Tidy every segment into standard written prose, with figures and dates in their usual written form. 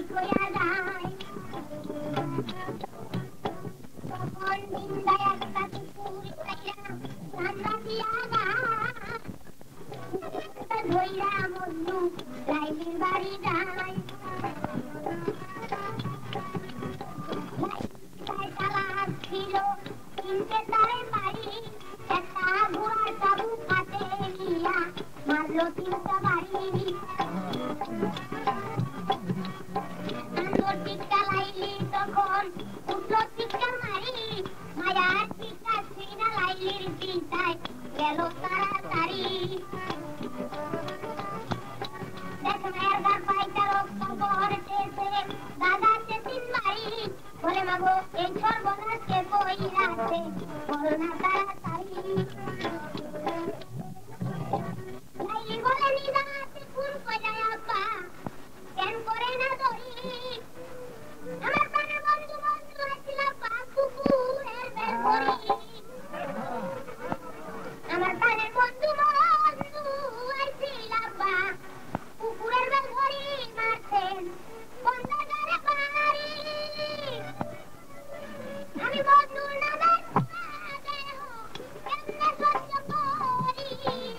কইয়া যায় তখন নিন্দায় একটা কুকুর কইয়া রান্না দিয়া যায় ধইরা মজনু লাইলির বাড়ি যায় চালাক ছিল কিনতে তারে বাড়ি একটা ঘোড়ার কাবু কাটে নিয়া মারলো তিনটা বাড়ি আনলো টিকা লাইলি তখন উঠলো টিকা মারি মায়ার টিকা সিনা লাইলির চিন্তায় গেল তাড়াতাড়ি দেখ মায়ের গার পাইটা রক্ত পড়তেছে দাদাতে তিন বাড়ি বলে মাগো এই সর্বনাশকে বই রাখতে বল না তাড়াতাড়ি লাইলি বলে নিদাতে খুন কইরা আপা কেন করে না দড়ি আমার প্রাণের বন্ধু বন্ধু আছিল আপা কুকুরের বের করি আমার প্রাণের বন্ধু বন্ধু আছিল আপা কুকুরের বের করি মারতেন বন্ধুরে বাড়ি আমি বন্ধুর নামে কেমনে সহ্য করি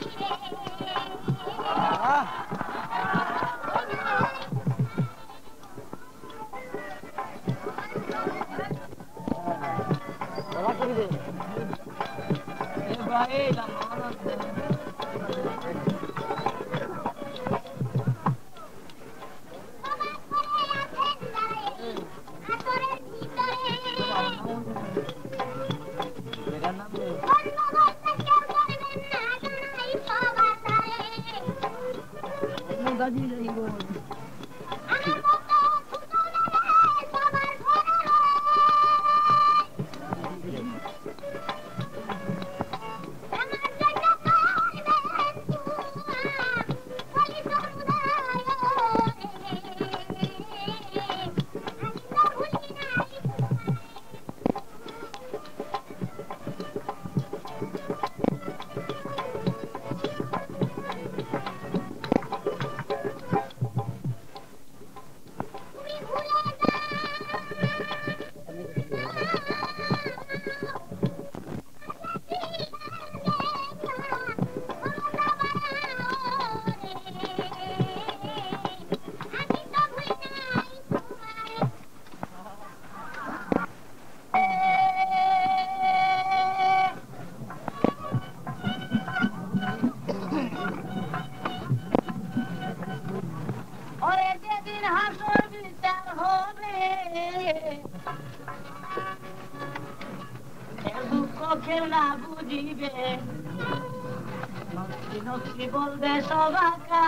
বলবে সবাকা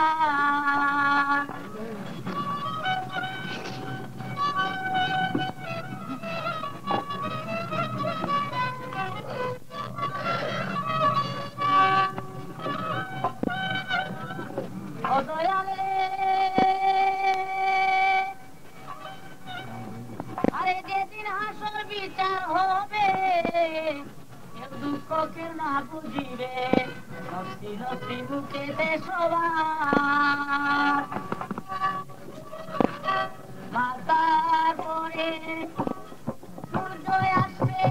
ও দয়ালে আরে যেদিন হাসর বিচার হবে দুঃখ কেউ না বুঝিবে নষ্টি নষ্টি বুকেতে সবার মাতার পরে সূর্য আসবে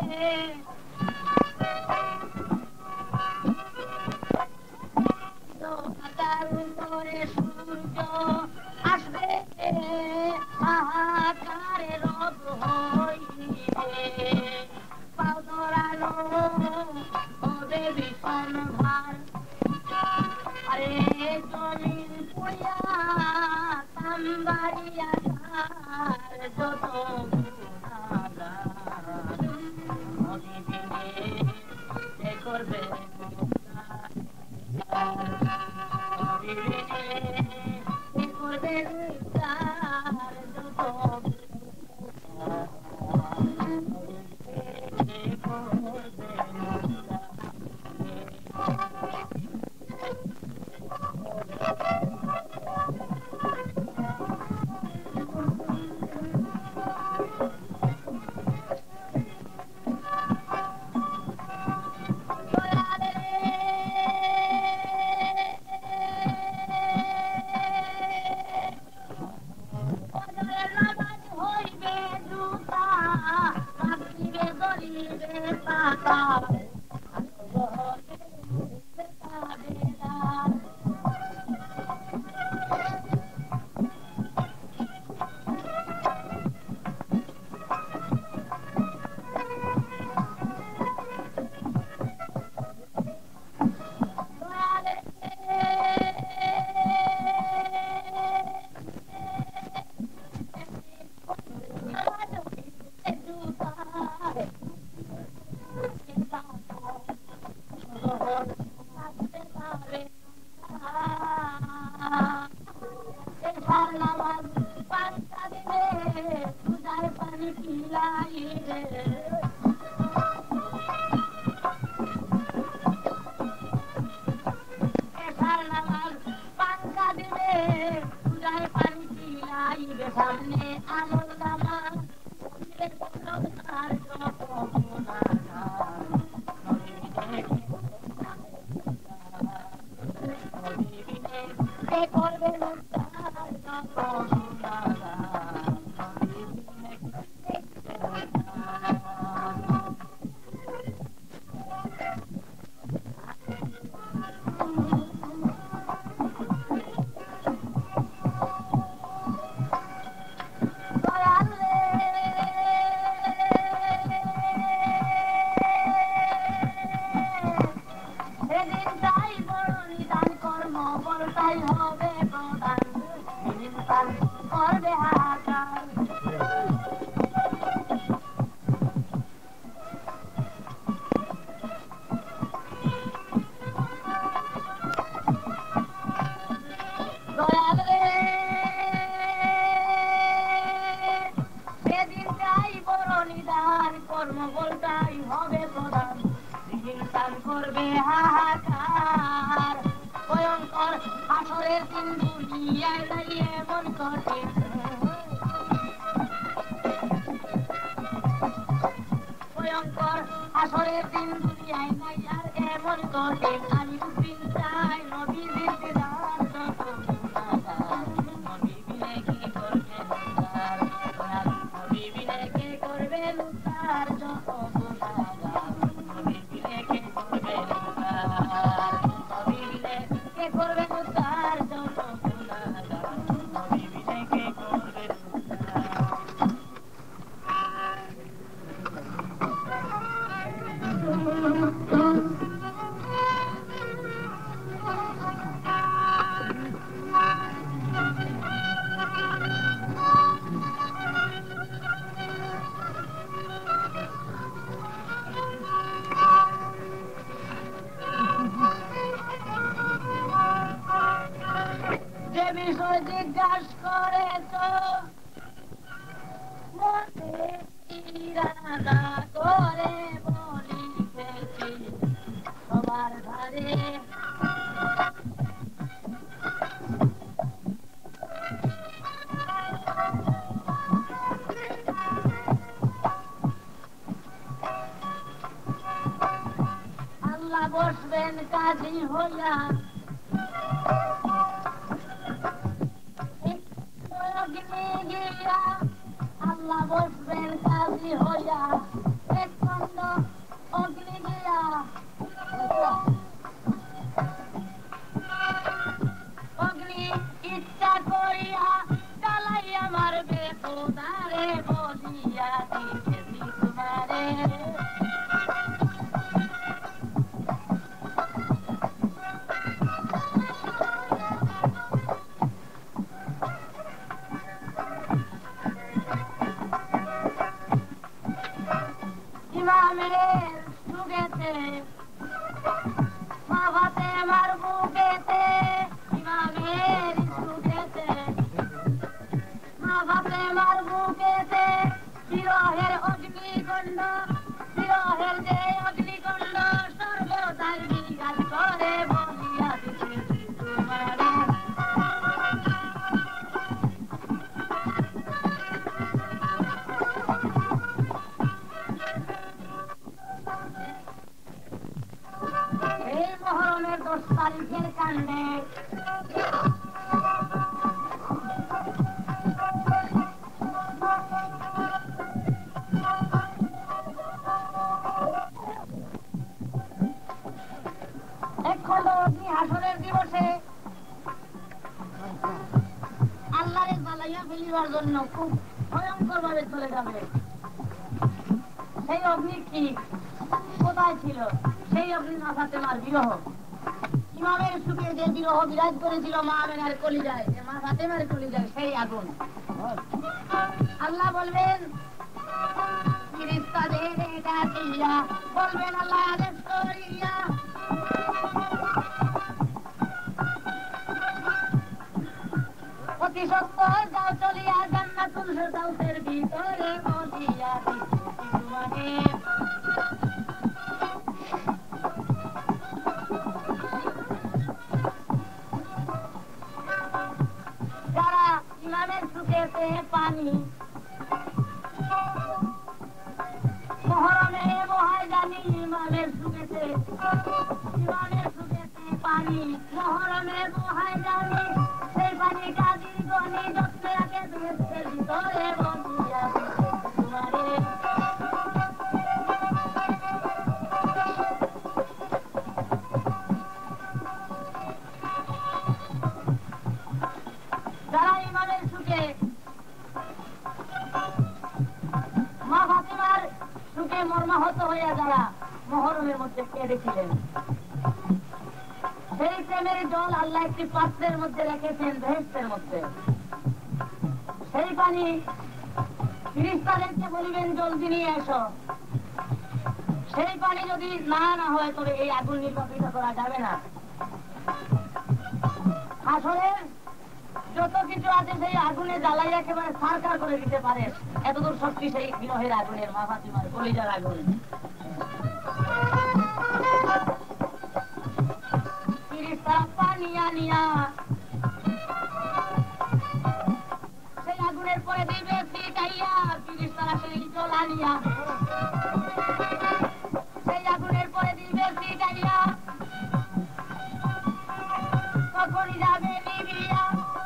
মাতার উপরে সূর্য আসবে হাহাকারে রব হইবে পাও ধরানো হবে ভীষণ ভার আরে জমিন পুড়িয়া তাম্বারিয়া যত নদী ভেঙে করবে করবে যত কান্দে খুব ভয়ঙ্কর ভাবে চলে যাবে। সেই অগ্নি কি কোথায় ছিল? সেই অগ্নির মা ফাতেমার বিরহ, ইমামের সুখে যে বিরহ বিরাজ করেছিল মা আমেনার কলিজায়, যে মা ফাতেমার কলিজায়, সেই আগুন। আল্লাহ বলবেন ফেরেশতাদের ডাকিয়া, বলবেন আল্লাহ আদেশ করিয়া, অতি সত্য যাও চলিয়া জান্নাতুল ফেরদাউসের ভিতরে বসিয়া দিতে। যারা ইমামের সুখেতে পানি মহরমে বহায় জানি, ইমামের সুখেতে পানি মহরমে বহায় জানি, সেই পানি কাজী গনি যত্নে রাখে বেহেশতের ভিতরে বসিয়া তোমারে। যারা ইমামের সুখে মা ফাতেমার সুখে মর্মাহত হইয়া যারা মহরমের মধ্যে কেঁদেছিলেন, সেই প্রেমের জল আল্লাহ একটি পাত্রের মধ্যে রেখেছেন বেহেশতের মধ্যে। সেই পানি ফেরেশতাদেরকে বলিবেন জলদি নিয়ে এসো। সেই পানি যদি না হয় তবে এই আগুন নির্বাপিত করা যাবে না। আসলে যত কিছু আছে সেই আগুনে জ্বালাই একেবারে সারকার করে দিতে পারে, এতদূর শক্তি সেই বিরহের আগুনের, মা ফাতেমার কলিজার আগুন। পানি আনিয়া সেই আগুনের পরে দিবে ছিটাইয়া, ফেরেশতারা সেই জল আনিয়া সেই আগুনের পরে দিবে ছিটাইয়া, তখনই যাবে নিবিয়া,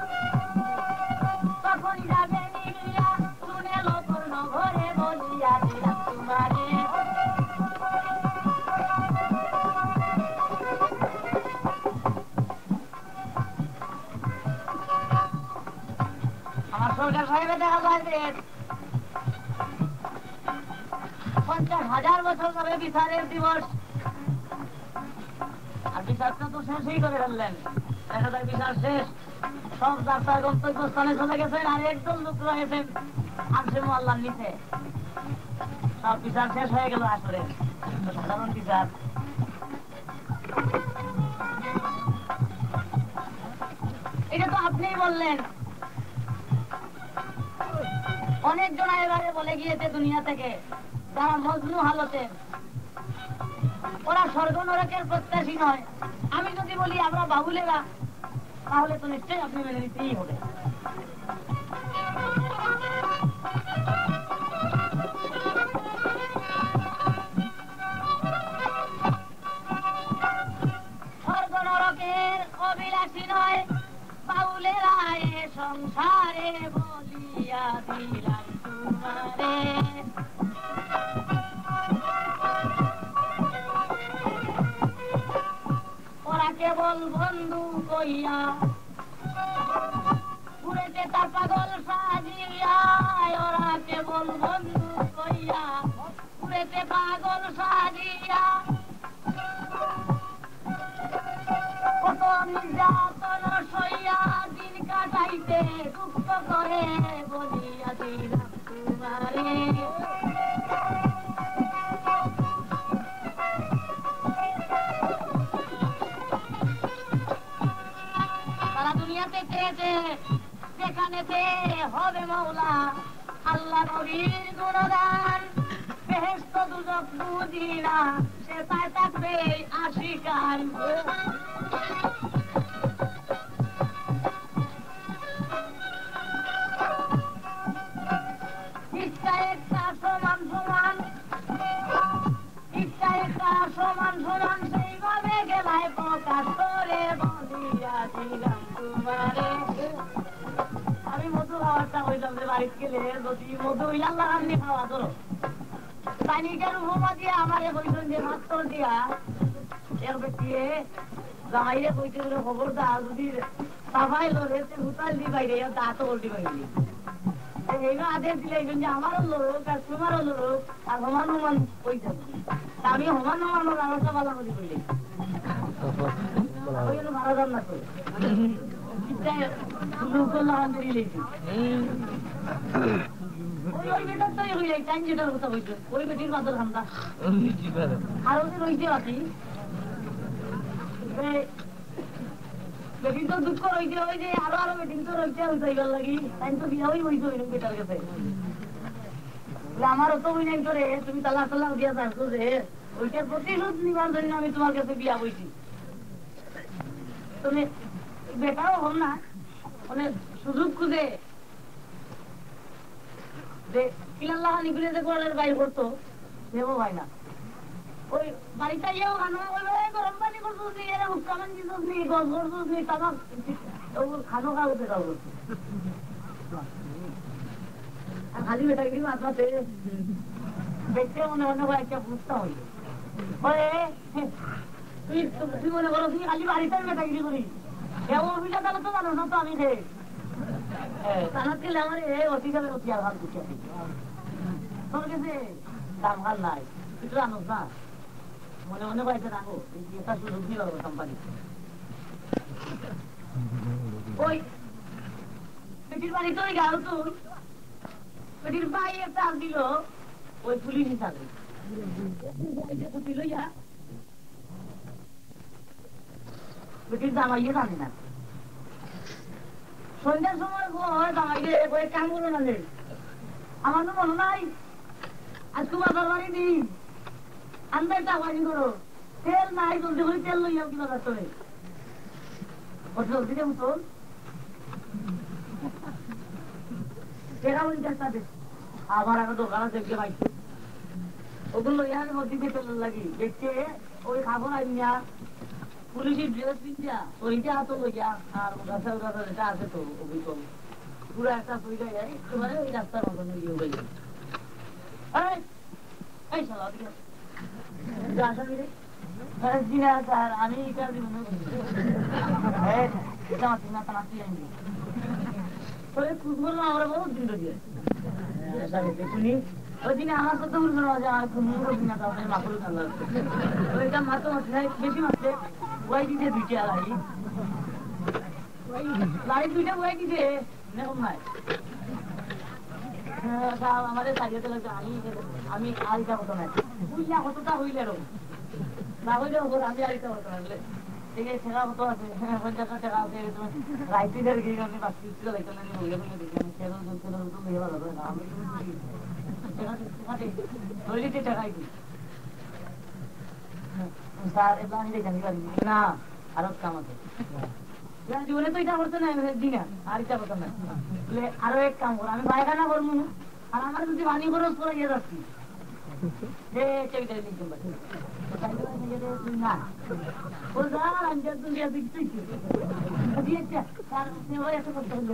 তখনই যাবে নিবিয়া, শুনে লোকর নগরে বলিয়া দিলাম তোমারে। আমার সরকার সাহেবে দেখা যায় যে 50,000 বছর ধরে বিচারের দিবস, আর বিচারটা তো শেষই করে ফেললেন। দেখা যায় বিচার শেষ, সব যাত্রার গন্তব্যস্থানে চলে গেছেন, আর একদম লোক রয়েছেন আমসে মোয়াল্লার নিচে। সব বিচার শেষ হয়ে গেল আসলে সাধারণ বিচার। এটা তো আপনিই বললেন। অনেকজন এবারে বলে গিয়েছে দুনিয়া থেকে, যারা মজনু হালতে, ওরা স্বর্গ নরকের প্রত্যাশী নয়। আমি যদি বলি আমরা বাবুলেরা, তাহলে তো নিশ্চয়ই আপনি মেনে নিতেই হবে। স্বর্গ নরকের অবিলাসী নয় বাউলেরা, এ সংসারে বলিয়া দিলাম তোমারে। ওরা কেবল বন্ধু কইয়া ঘুরেছে তার পাগল সাজিয়া, ওরা কেবল বন্ধু কইয়া ঘুরেছে পাগল সাজিয়া, কত নির্যাতন সইয়া দিন কাটাইতে দুঃখ করে বলিয়া দিলাম তোমারে। তারা দুনিয়াতে চেয়েছে যেখানেতে হবে মওলা আল্লাহ নবীর গুণগান, বেহেশত দুজক বুঝি না সে তাই থাকবে আশিকান। ইচ্ছা একটা সমান সমান, ইচ্ছা একটা সমান সমান, সেইভাবে গেলায় প্রকাশ করে বলিয়া দিলাম তোমারে। আমি মধু খাওয়ারটা হইলাম যে বাড়িতে গেলে যদি মধু আল্লাহ রান্নি খাওয়া ধরো সাইনিকের উপমা দিয়ে আমারে বলছেন যে মাত্র দিয়া এর ব্যক্তিয়ে জামাইরে কইতে গেলে খবরদার যদি সাফাই লড়ে হুতাল দি বাইরে দাঁত বলতে পারি এইগুলো আদেশ দিলে যে আমারও লোক আর তোমারও লোক আর সমান সমান ওই যাবে আমি সমান সমান ব্যবস্থা ভালো করে করলি ওই জন্য ভালো দাম না করে লোক লেগেছি ওই বেটার তো ওই টাইম যেটার কথা বলছো ওই বেটির মাত্র ঠান্ডা আর ওদের রইতে আছি বেটিং তো দুঃখ রইতে ওই যে আরো বেটিং তো রইতে হইবার লাগি টাইম তো বিয়া হই হইতো এরকম বেটার কাছে আমার অত ওই নাই করে তুমি তালাক তালাক দিয়া থাকো যে ওইটার প্রতিশোধ নিবার জন্য আমি তোমার কাছে বিয়া বইছি তুমি বেটারও হল না মানে সুযোগ খুঁজে যে কিলাল্লাহ নিগুলে যে গোড়ার বাইর করতো দেবো ভাই না ওই বাড়িটা ইয়েও খানো বলবে গরম পানি করছিস নি এরা হুক্কামান দিছিস নি গছ করছিস নি তামাক খানো খাও বেটাও করছে আর খালি বেটা গিয়ে মাথাতে দেখতে মনে মনে হয় একটা বুঝতে হইল তুই মনে করো তুই খালি বাড়িতে বেটা গিয়ে করিস এমন অফিসে তাহলে তো জানো না তো আমি খেয়ে তানাত গেলে আমার অফিসারে অতি আর ভালো করছি তোর কাছে দাম ভাল নাই তুই তো জানোস না মনে মনে বাড়িতে রাখো এটা সুযোগ দিল কোম্পানি ওই পেটির বাড়িতে ওই গাড়ো তো পেটির ভাই একটা দিল ওই পুলিশ হিসাবে পেটির জামাইয়ে জানে না সন্ধ্যার সময় জামাইয়ে ওই কাম করো না আমার তো মনে নাই আজকে বাজার বাড়ি দিই আন্দাজ টাকাজি করো তেল নাই জলদি করে তেল লইয়া কি বাজার চলে কত জলদি দেবো তোর টেকা বলি চেষ্টা দে আবার একটা দোকান দেখতে পাইছি ওগুলো লইয়া আমি মধ্যে তেল লাগি দেখছে ওই খাবো না নিয়া পুলিশের ড্রেস পিন্ধিয়া ওইটা হাতে লইয়া আর গাছা গাছা যেটা আছে তো অভিযোগ পুরো একটা সুইটা যায় তোমার ওই রাস্তার মতন ইয়ে হয়ে যায় এই শালা আমি এটা দিব না আমরা বহুত দিন দিয়ে ওই দিনে আমার কত মাথুর ওইটা মাত্র বেশি মাত্রে ওয়াই দিতে দুইটা লাড়ি লাড়ি দুইটা ওয়াই দিতে এরকম নাই আমাদের সারিয়াতে লাগছে আমি আরিটা হতো না বুঝলা কতটা হইলে এরকম না হইলে আমি আরিটা হতো না ঠিক আছে ঠেকা হতো আছে 50 টাকা আছে রাইটিদের গিয়ে আমি বাকি ছিল লাইতে না হইলে বলে দেখলাম সেরো জন্য তো মেয়ে ভালো করে না আমি ধরিতে টাকাই দিই স্যার এবার আমি দেখি না আরো কাম আছে জীবনে তো এটা করতে নাই দিন আর এটা করতে না বলে আরো এক কাম কর আমি পায়খানা করবো আর আমার যদি পানি খরচ করে গিয়ে যাচ্ছি যে চেবিটা নিচ্ছি না ও যা আমি দুনিয়া দিচ্ছি এত করতে হলে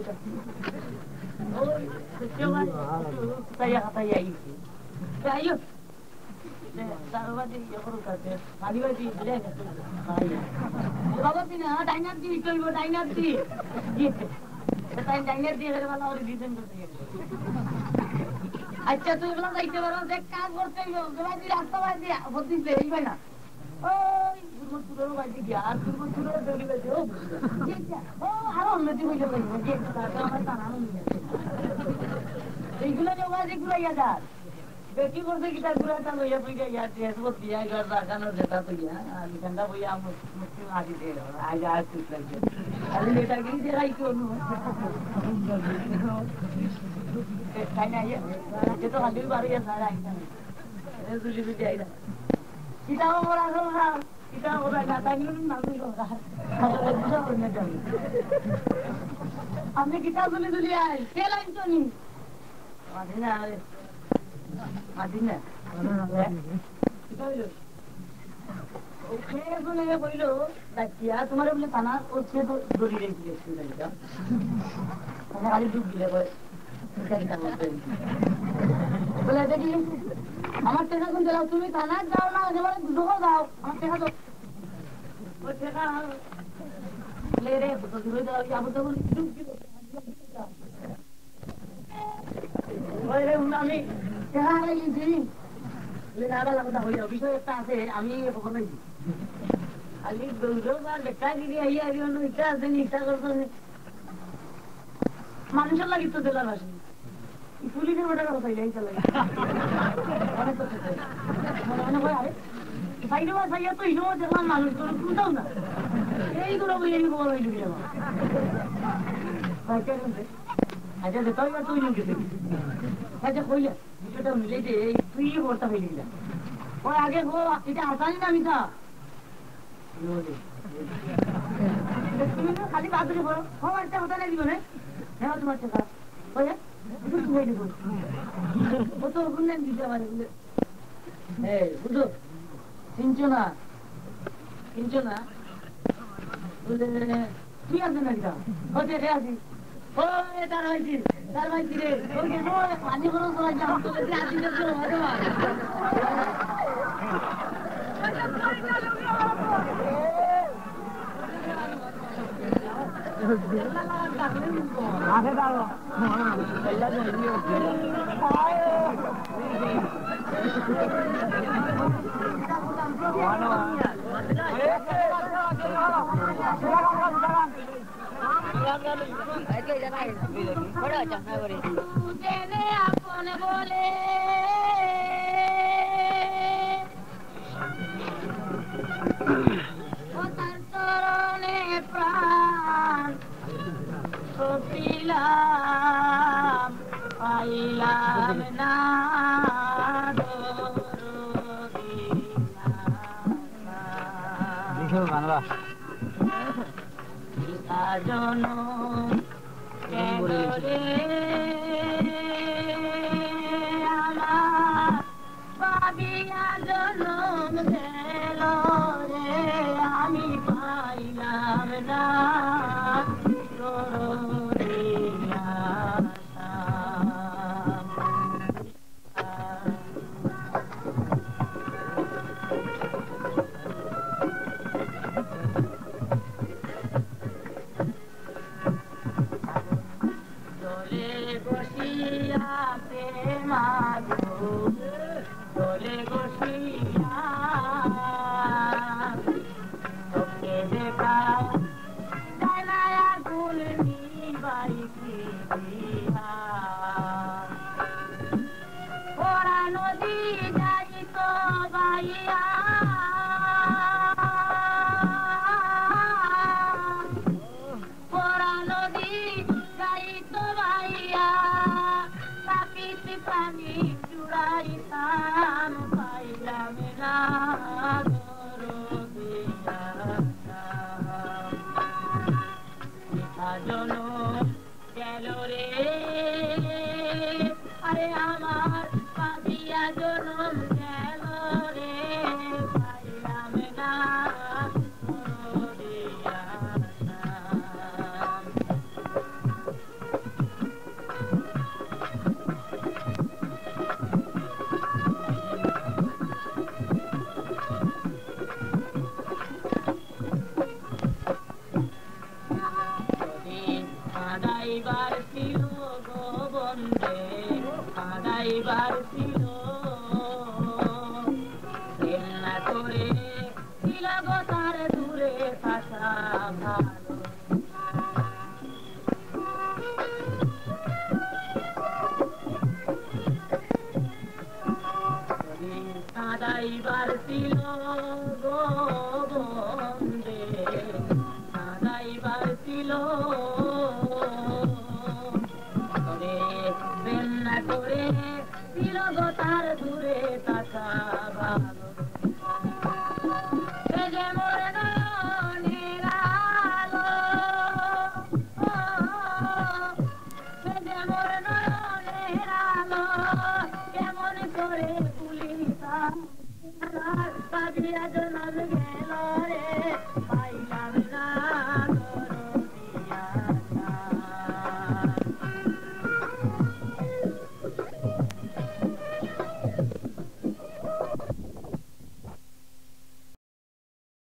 তাই তাই আইছি আইও তারবাদে ইয়ে করুক আছে মালিবাজি বুঝে গেছে বাবা দিন ডাইনার দি কইব ডাইনার দি তাই ডাইনার দিয়ে গেলে ভালো করে ডিজাইন করতে আচ্ছা তুই এগুলো যাইতে পারো দেখ কাজ করতে বাজি রাস্তা বাজি বলতিস এই ভাই না ওই দুর্গপুরের বাজি গিয়া আর দুর্গপুরের দড়ি বাজি ও আরো উন্নতি হইলে লাগবে যে আমার জানানো নেই এইগুলো যে বাজিগুলো ইয়া যার বেটি করতে কি তার গুড়াটা লইয়া তুই গিয়া ড্রেস দিয়া ঘর রাখানোর যেটা তুই আর ঠান্ডা বইয়া মুসলিম আসি দে আজ আর ঠিক লাগছে খালি এটা কি যে রাই কোন তাই না যে তো খালি বাড়ি আছে আর আইতা এ দুলি দুলি আইতা কিটা ওরা ওরা কিটা ওরা না তাই না তুই ওরা আপনি কিটা দুলি দুলি আই কে লাইছো নি আদিনা আদিনা ওকে বলে বইলো দাকিয়া তোমার বলে থানা ওছে তো দড়ি রেখে দিয়েছিল আমরা খালি ডুব দিলে কয় বলে দেখি আমার টাকা কোন দিলাও তুমি থানা যাও না যেমন দুটো দাও আমার টাকা দাও ওই টাকা লে রে তো দূরে দাও আবু তো বলি ডুব দিও আমি দেখা লাগিয়েছি নাড়া কথা হইয়া বিষয় একটা আছে আমি খবর নাই খালি দৌড়বার দেখা গিয়ে আইয়া ইচ্ছা আছে ইচ্ছা করতো মানুষের লাগি তো জেলার আসেনি পুলিশের বেটার কথা ইচ্ছা লাগে মনে হয় আরে সাইডে বা সাইয়া তো এই সময় দেখলাম মানুষ তো শুনতাম না এইগুলো বলে খবর হয়ে গেছে আমার আচ্ছা যে তুই তুই লোক গেছে আচ্ছা কইলে বিষয়টা মিলে যে তুই করতে হয়ে গেল ওই আগে গো এটা আসানি না মিথা তুমি খালি বাদ দিয়ে বলো আমার একটা কথা নাই দিবনে হ্যাঁ তোমার টাকা ওই তুমি হয়ে দেবো ও তো শুনলেন দিতে পারে এই বুঝো চিনছো না তুই আসবে না কিনা হচ্ছে রে আসি ওরে তার ভাইছি রে ওই কেন পানি খরচ করা যাম তো বেশি আসি দেখছো হয়তো আগে দাঁড়ো আপন বলে তার চরণে প্রাণ সপিলাম পাইলাম না বাংলা জন রে আমার পাবিয়া জনম গেল রে আমি পাইলাম না Yeah.